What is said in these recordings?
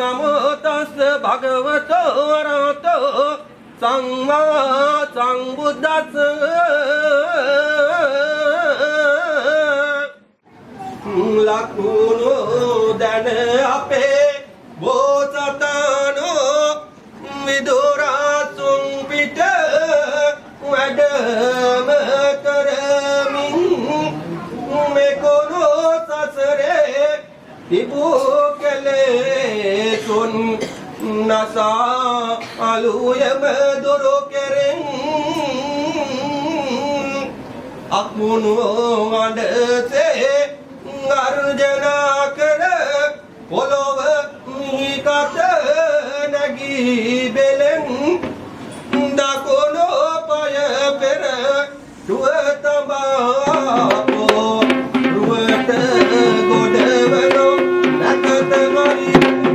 नमो तस् भगवतो अरहतो सम्मा सम्बुद्धस्स लकुनो दन अपे बोसतानो विदुरासुं पिट वडम करमिं मेकोनो ससरे तिबु केले सुन नसा अलुयम दुरु केरें अकुनो अडसे अर्जना कर पोलोव मीकत नगी बेलें दाकोनो पाय पेर दुअतबापो रुवत गोडवनो नकत मरी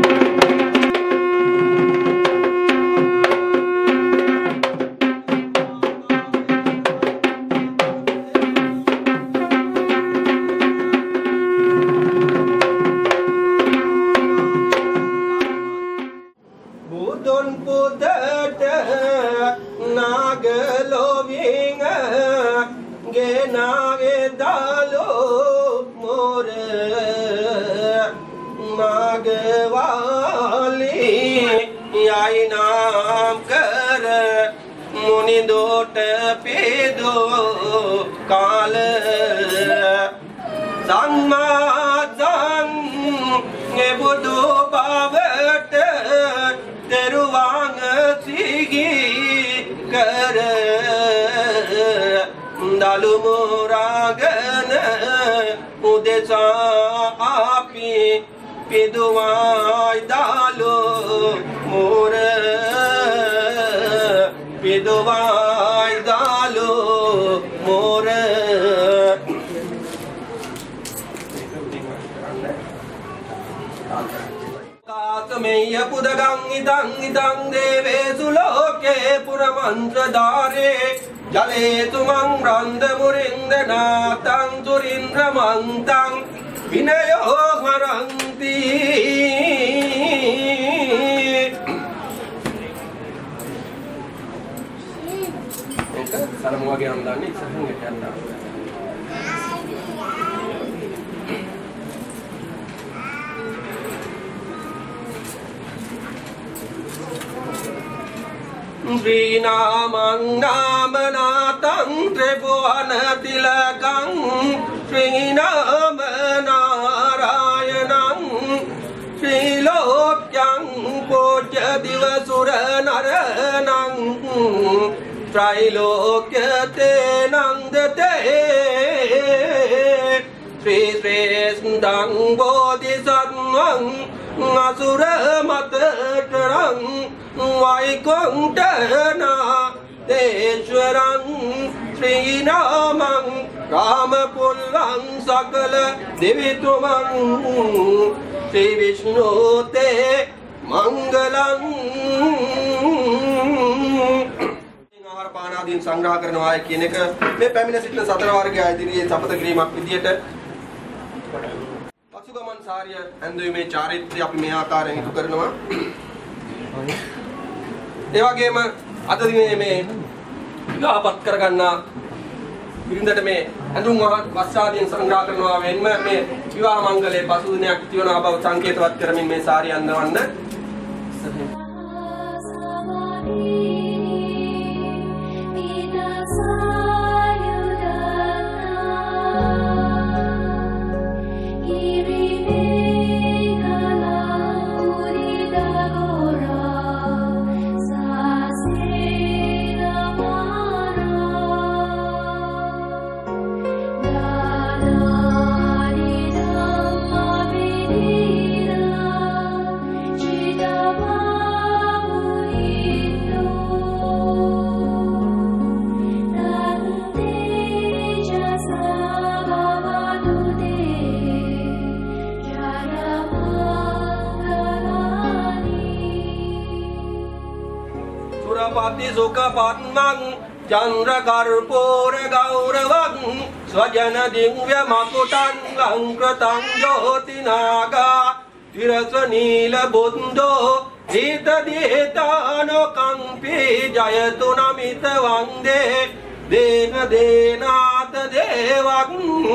पेदो काल संग बुधो बावट तेरुवांग सिगी कर दालु मोरागन उदेसा आपी पिदुवाई दालो मोर पिदुवाई दालो मोर कासमेय पुदगं इदं देवेषु लोके पुरमन्त्रधारे जले तुमं रन्ध्रमुरिन्द्रनाथं सुरीन्द्रमन्तं विनयो हरन्ति salam wage amdani sahunge tanna Sri Namang Namanatang Tribhuvan Tilakang Sri Namanarayanang Sri Lokyang Pujya Divasura Naranang Trailokya Nandate Sri Srestang Bodhisattvang Asura Matatrang Vaikunthana Deshwarang Sri Namang Ramapullang Sakala Divitumang Sri Vishnu Te Mangalang පානාදීන් සංග්‍රහ කරනවා කියන එක මේ පැමිණ සිටින සතර වර්ගයේ ඉදිරියේ සපත ක්‍රීමක් විදියට පසුගමන් සාරිය ඇඳුමේ චාරිත්‍රය අපි මේ ආකාරයෙන් ඉටු කරනවා. ඒ වගේම අද දිනේ මේ විවාහපත් කරගන්න බිරිඳට මේ ඇඳුම් වස්ත්‍රාදීන් සංග්‍රහ කරනවා වෙනම මේ විවාහ මංගලයේ පසු දිනයක් තියන බව සංකේතවත් කරමින් මේ සාරිය අඳවන්න Sukapatmang Chandra Karpura Gauravang Swajana Divya Makutan Langkratang Jyotinaga තිරස නීල බුද්ධෝ දීත දීතානෝ කම්පී ජයතු Namitha වන්දේ දේන දේනාත දේවක්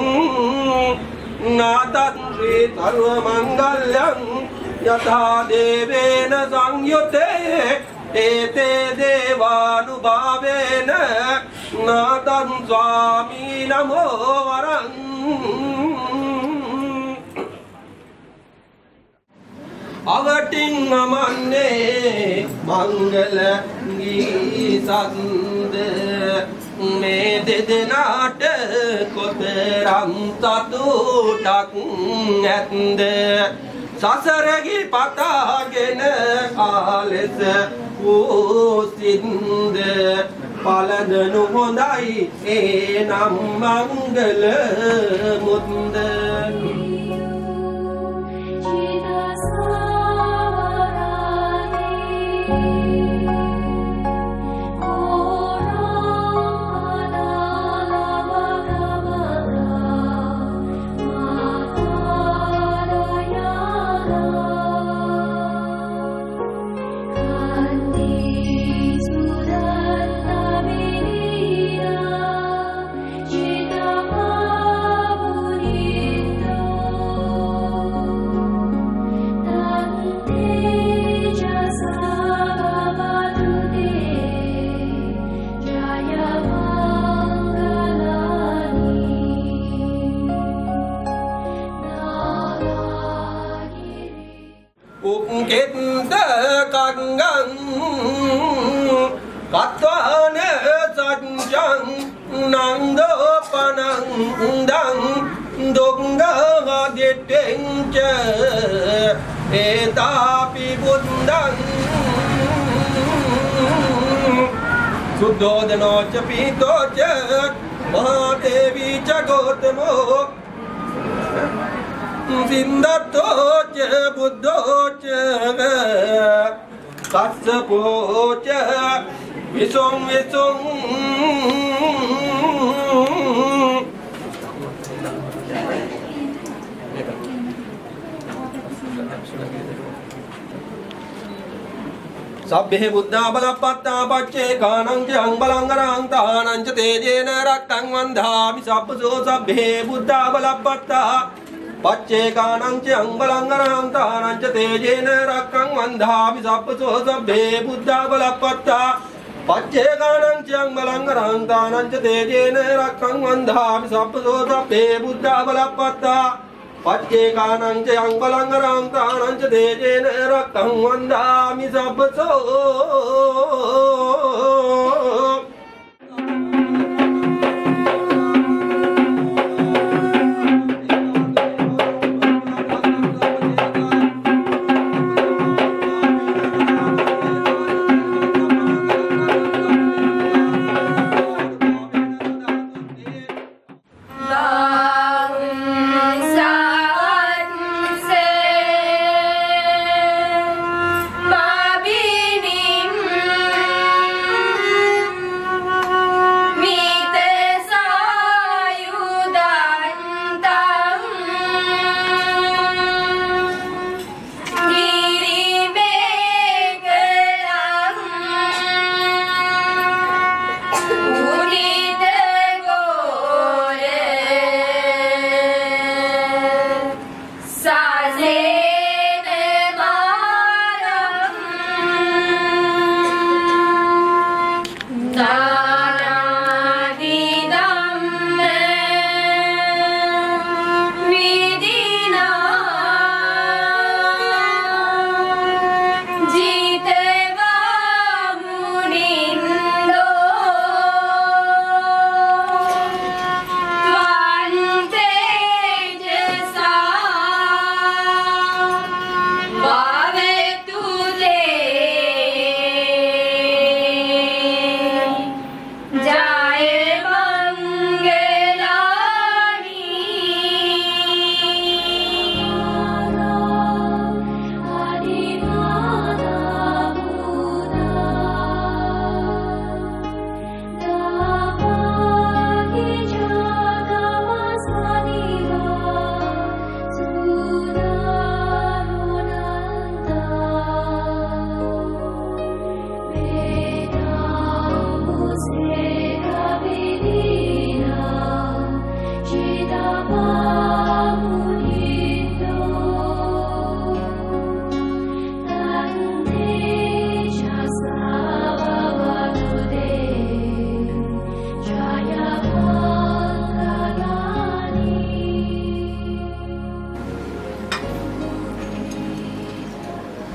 නාතං ශ්‍රී සර්ව මංගල්‍යං යථා දේවේන සංයුතේ ඒතේ දේවානුභාවේන නාතං ස්වාමී නමෝ වරං අවටින් අමන්නේ මංගල ගීසන්ද මේ දෙදෙනාට කොතරම් සතුටක් ඇත්ද සසරගි පතාගෙන ආලෙස වූ සින්ද පලදනු හොඳයි ඒ නම් මංගල මුන්ද Katwana sanjang nangdo panandang dongga gadetengce etapi bundang Suddhodana ca pito ca Mahadevi ca Gautamo Sindatto ca Buddho ca Kassapo ca Visong visong Sabbe buddha balapatta pacce kanang jang balangarang tahanang ca tejena rakkang vandhami sabbaso sabbe buddha balapatta pacce kanang jang balangarang tahanang ca tejena rakkang vandhami sabbaso sabbe buddha balapatta pacce kanang jang balangarang tahanang ca tejena rakkang vandhami sabbaso sabbe buddha balapatta pacce kanang jang balangarang tahanang ca tejena rakkang vandhami sabbaso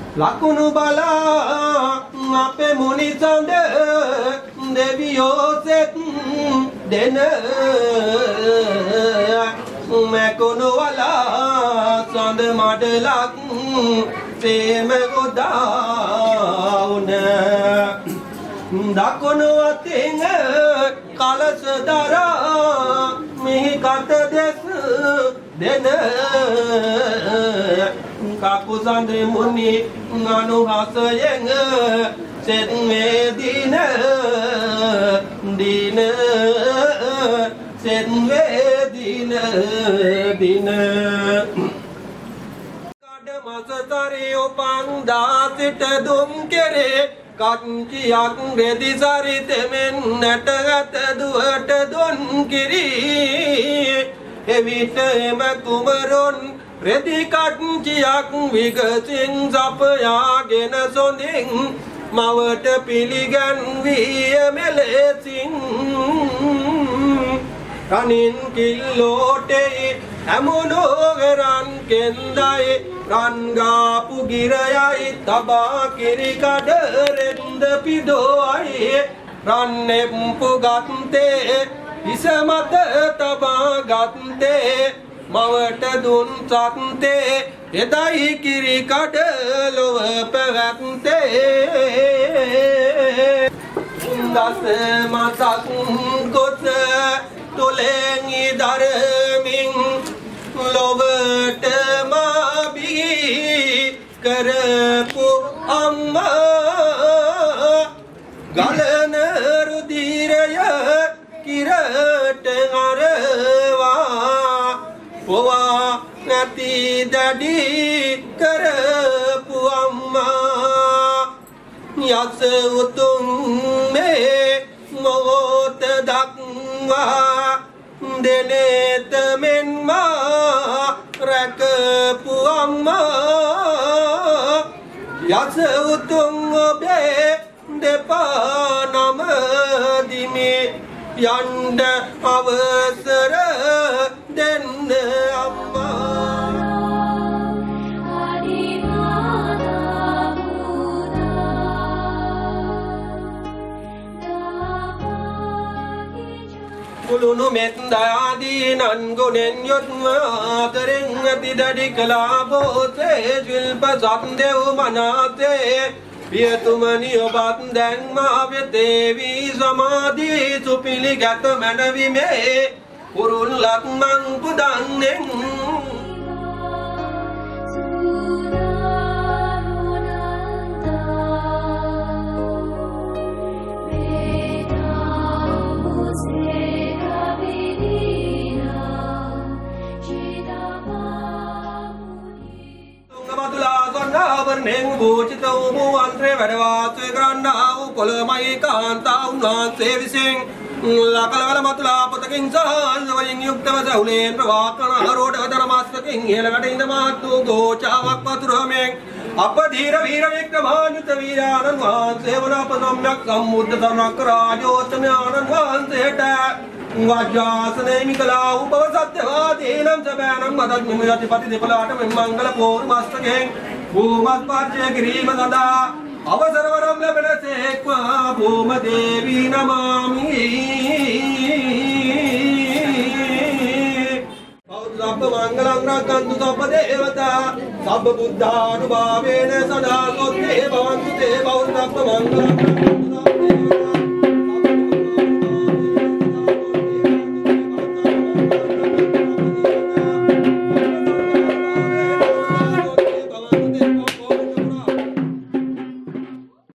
ලකුණු බලා අපේ මුනි සඳ දෙවියෝ සෙත් දෙන මකුණු වලා සඳ මඩලක් ප්‍රේම ගොඩාවුන දකුණු අතින් කලස දරා මිහි කට දෙස් දෙන කකුසඳ මුනි අනුහසයෙන් සෙත් මේ දින දින සෙත් මේ දින දින කඩ මසතරේ උපන් දාසිට දුම් කෙරේ කංචියක් රෙදි සරිතෙමෙන් නැටගත දුවට දොන් කිරි එවිට එම කුමරුන් රෙදි කංචියක් විගසින් සපයාගෙන සොඳින් මවට පිළිගන්විය මෙලෙසින් රනින් කිල්ලෝටේ හැමුණෝගරන් කෙන්දයි රන්ගාපු ගිරයයි තබා කිරි කඩරෙන්ද පිදෝයි රන්නෙම්පු ගත්තේ හිස මත තබා ගත්තේ මවට දුන් සත්තේ එදයි කිරි කඩ ලොව පැවැත්තේ දස මතක් ගොත තුලෙන් ඉදරමින් ලොවට මාබී කරපු අම්මා ගලන රුධිරය කිරට අරවා පොවා නැති දඩි කරපු අම්මා යස උතුම් මේ මොහොත දක්වා දෙනෙත මෙන්මා රැකපු අම්මා යස උතුම් ඔබේ දෙපා නම දිමි යන්න අවසර දෙන්න අම්මා කුළුණු මෙත් දයාදී නන්ගුණෙන් යොත්මාතරෙන් ඇති දැඩි කලාබෝසේ ශිල්ප සත්දෙව් මනාතේ පියතුමනි ඔබත් දැන් මා වෙතේවී සමාධී සුපිළිගත මැනවිමේ කුරුල්ලක් මං පුදන්නෙන් නෙන් භූචිත වූ අන්ත්‍රේ වැඩ වාසය කරන්නා වූ කොළමයි කාන්තා උන්වහන්සේ විසින් ලකලවල මතුලා පොතකින් සහල්වලින් යුක්තව සහුලේන් ප්‍රවාකන රෝඩ ධර්මස්තකින් ඉහළකට ඉඳ මහත් වූ ගෝචාවක් වතුරමෙන් අප ධීර වීර වික්‍රමාන්විත වීරාණන් වහන්සේ වන අප සම්්‍යක් සම්බුද්ධ සරණක් රාජෝත්තමයාණන් වහන්සේට වජ්‍රාසනේ මිකලා උපව සත්‍යවාදීනම් සබෑනම් මදත් මෙම යතිපති දෙපළාට මෙන් මංගල පෝරු මස්තකෙන් භූමත් පර්ජය කිරීම සඳහා අවසර වරම් ලැබෙනසේක්වා භූම දේවී නමාමි සබ්බ මංගලං රක්ඛන්තු සබ්බ දේවතා සබ්බ බුද්ධානුභාවේන සදා සොත්තේ භවන්තු තේ බෞද්ධ සබ්බ මංගලං